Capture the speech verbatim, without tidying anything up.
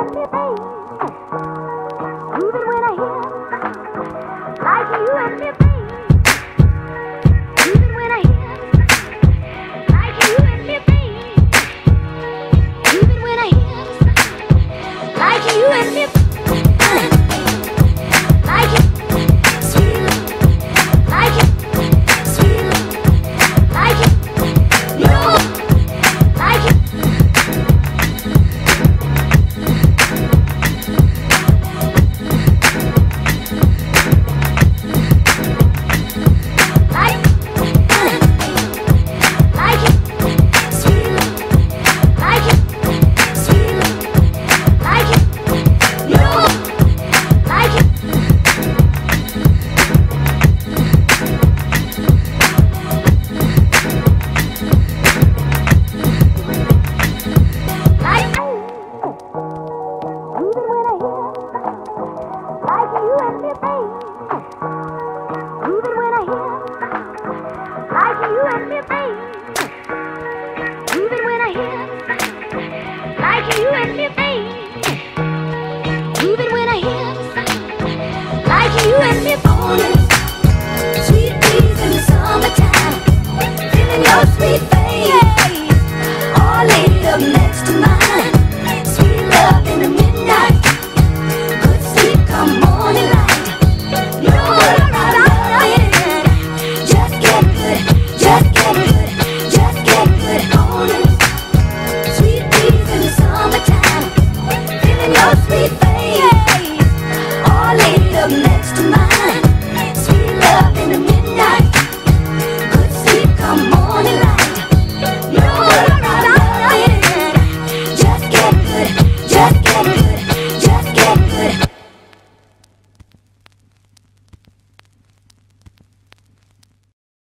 and me, babe. Moving when I hear like you and me, babe. Moving when I hear like you and me, babe. Moving when I hear like you and me, like it, sweet, like it, sweet, like it, no, like it. You and me, babe. Moving when I hear like you and me, babe. Moving when I hear like you and me, babe.